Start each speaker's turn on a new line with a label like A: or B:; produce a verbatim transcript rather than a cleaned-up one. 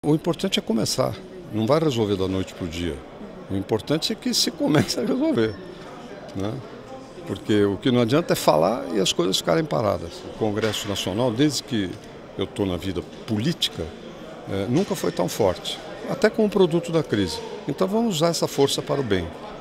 A: O importante é começar, não vai resolver da noite para o dia. O importante é que se comece a resolver, né? Porque o que não adianta é falar e as coisas ficarem paradas. O Congresso Nacional, desde que eu estou na vida política, é, nunca foi tão forte, até com o produto da crise. Então vamos usar essa força para o bem.